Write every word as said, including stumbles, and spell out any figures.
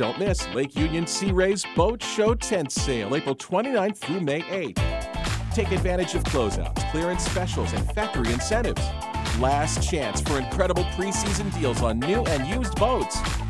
Don't miss Lake Union Sea Ray's Boat Show Tent Sale, April twenty-ninth through May eighth. Take advantage of closeouts, clearance specials, and factory incentives. Last chance for incredible preseason deals on new and used boats.